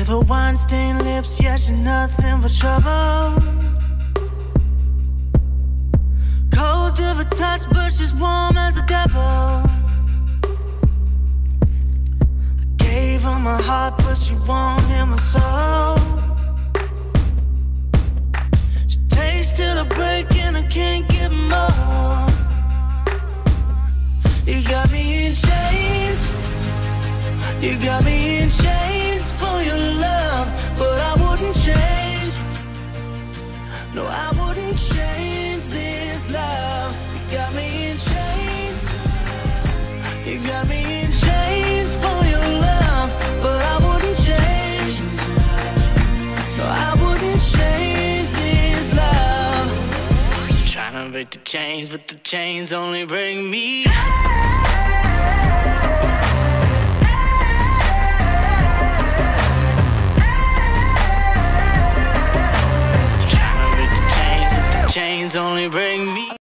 With her wine-stained lips, yeah, she's nothing but trouble. Cold to the touch, but she's warm as a devil. I gave her my heart, but she won't hear my soul. She takes till the break and I can't get more. You got me in chains. You got me in chains for your love, but I wouldn't change. No, I wouldn't change this love. You got me in chains. You got me in chains for your love, but I wouldn't change. No, I wouldn't change this love. Trying to break the chains, but the chains only break me. Chains only bring me